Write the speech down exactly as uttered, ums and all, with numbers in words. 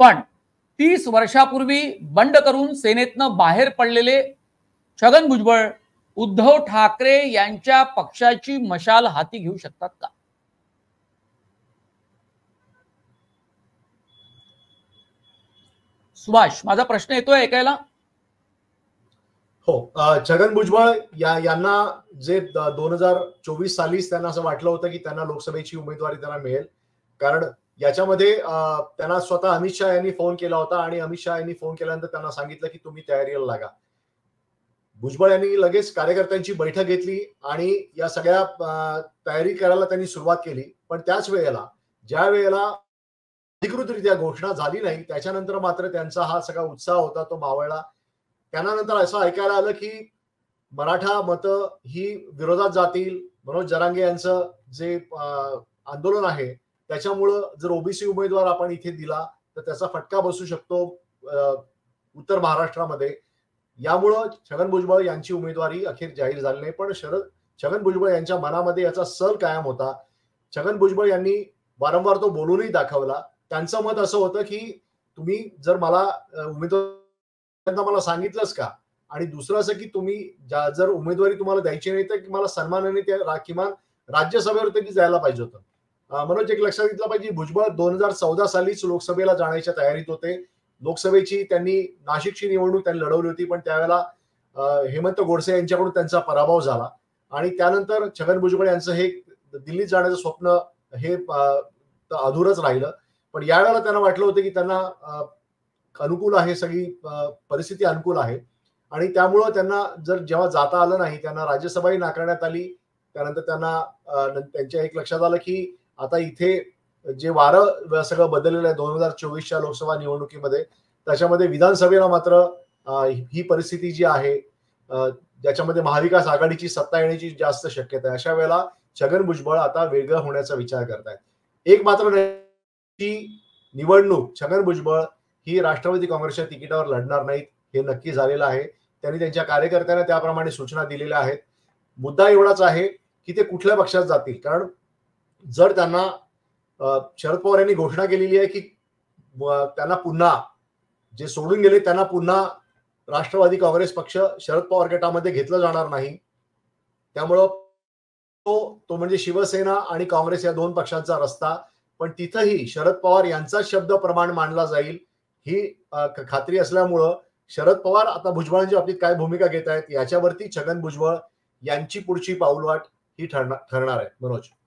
पण तीस वर्षापूर्वी बंड करून सेनेतनं बाहेर पडलेले छगन भुजबळ उद्धव ठाकरे यांच्या पक्षाची मशाल हाती घेऊ शकतात का? सुभाष, माझा प्रश्न येतोय ऐकायला? हो, छगन भुजबळ या यांना जे दोन हजार चोवीस सालीच त्यांना असं वाटलं होतं की त्यांना लोकसभेची उमेदवारी त्यांना मिळेल, कारण याच्यामध्ये त्यांना स्वतः अमित शहा यांनी फोन केला होता आणि अमित शहा यांनी फोन केल्यानंतर त्यांना सांगितलं की तुम्ही तयारीला लागा. भुजबळ यांनी लगेच कार्यकर्त्यांची बैठक घेतली आणि या सगळ्या तयारी करायला त्यांनी सुरुवात केली. पण त्याच वेळेला ज्या वेळेला अधिकृतरित्या घोषणा झाली नाही त्याच्यानंतर मात्र त्यांचा हा सगळा उत्साह होता तो मावळला. त्यानंतर असं ऐकायला आलं की मराठा मतं ही विरोधात जातील, मनोज जरांगे यांचं जे आंदोलन आहे त्याच्यामुळं जर ओबीसी उमेदवार आपण इथे दिला तर त्याचा फटका बसू शकतो उत्तर महाराष्ट्रामध्ये. यामुळं छगन भुजबळ यांची उमेदवारी अखेर जाहीर झाली नाही. पण शरद छगन भुजबळ यांच्या मनामध्ये याचा सल कायम होता. छगन भुजबळ यांनी वारंवार तो बोलूनही दाखवला. त्यांचं मत असं होतं की तुम्ही जर मला उमेदवार मला सांगितलंच का, आणि दुसरं असं की तुम्ही जर उमेदवारी तुम्हाला द्यायची नाही तर मला सन्मानाने त्या किमान राज्यसभेवर तरी जायला पाहिजे होतं. मनोज, एक लक्षात घेतलं पाहिजे, भुजबळ दोन हजार चौदा सालीच लोकसभेला जाण्याच्या तयारीत होते. लोकसभेची त्यांनी नाशिकची निवडणूक त्यांनी लढवली होती, पण त्यावेळेला हेमंत गोडसे यांच्याकडून त्यांचा पराभव झाला आणि त्यानंतर छगन भुजबळ यांचं हे दिल्लीत जाण्याचं स्वप्न हे अधूरच राहिलं. पण यावेळेला त्यांना वाटलं होतं की त्यांना अनुकूल आहे, सगळी परिस्थिती अनुकूल आहे आणि त्यामुळं त्यांना जर जेव्हा जाता आलं नाही, त्यांना राज्यसभाही नाकारण्यात आली. त्यानंतर त्यांना त्यांच्या एक लक्षात आलं की आता इथे जे वारं सगळं बदललेलं आहे दोन हजार चोवीसच्या लोकसभा निवडणुकीमध्ये, त्याच्यामध्ये विधानसभेला मात्र ही परिस्थिती जी आहे ज्याच्यामध्ये महाविकास आघाडीची सत्ता येण्याची जास्त शक्यता आहे. अशा वेळेला छगन भुजबळ आता वेगळं होण्याचा विचार करतायत. एक मात्र निवडणूक छगन भुजबळ ही राष्ट्रवादी काँग्रेसच्या तिकिटावर लढणार नाहीत हे नक्की झालेलं आहे. त्यांनी त्यांच्या कार्यकर्त्यांना त्याप्रमाणे सूचना दिलेल्या आहेत. मुद्दा एवढाच आहे की ते कुठल्या पक्षात जातील, कारण जर त्यांना शरद पवार यांनी घोषणा केलेली आहे की त्यांना पुन्हा जे सोडून गेले त्यांना पुन्हा राष्ट्रवादी काँग्रेस पक्ष शरद पवार गटामध्ये घेतलं जाणार नाही. त्यामुळं तो तो म्हणजे शिवसेना आणि काँग्रेस या दोन पक्षांचा रस्ता, पण तिथंही शरद पवार यांचा शब्द प्रमाण मानला जाईल ही खात्री असल्यामुळं शरद पवार आता भुजबळांच्या बाबतीत काय भूमिका घेत आहेत याच्यावरती छगन भुजबळ यांची पुढची पाऊलवाट ही ठरणार ठरणार आहे. मनोज.